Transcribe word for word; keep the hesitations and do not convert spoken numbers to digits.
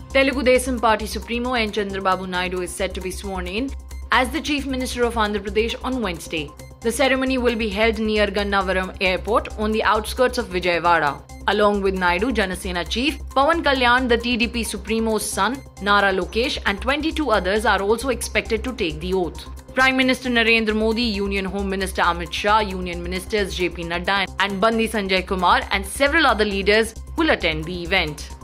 Telugu Desam Party supremo N Chandrababu Naidu is set to be sworn in as the Chief Minister of Andhra Pradesh on Wednesday. The ceremony will be held near Gannavaram Airport on the outskirts of Vijayawada. Along with Naidu, Janasena Chief Pawan Kalyan, the T D P Supremo's son, Nara Lokesh, and twenty-two others are also expected to take the oath. Prime Minister Narendra Modi, Union Home Minister Amit Shah, Union Ministers J P Nadda and Bandi Sanjay Kumar, and several other leaders will attend the event.